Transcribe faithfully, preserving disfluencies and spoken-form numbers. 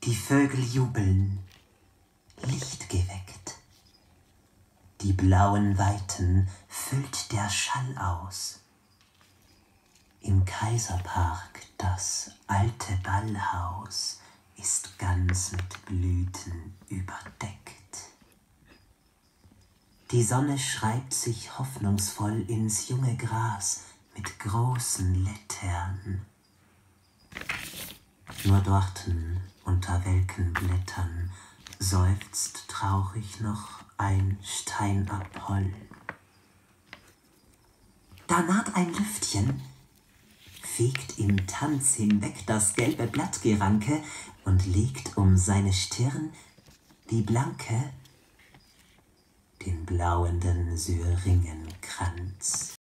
Die Vögel jubeln, Licht geweckt. Die blauen Weiten füllt der Schall aus. Im Kaiserpark das alte Ballhaus ist ganz mit Blüten überdeckt. Die Sonne schreibt sich hoffnungsvoll ins junge Gras mit großen Lettern. Nur dorten unter welken Blättern seufzt traurig noch ein Steinapoll. Da naht ein Lüftchen, fegt im Tanz hinweg das gelbe Blattgeranke und legt um seine Stirn die blanke, den blauenden Syringenkranz.